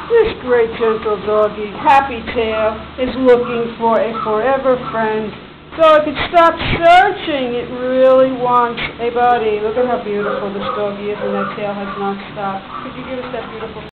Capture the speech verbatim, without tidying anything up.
This great gentle doggy, Happy Tail, is looking for a forever friend. So it could stop searching. It really wants a buddy. Look at how beautiful this doggy is, and that tail has not stopped. Could you give us that beautiful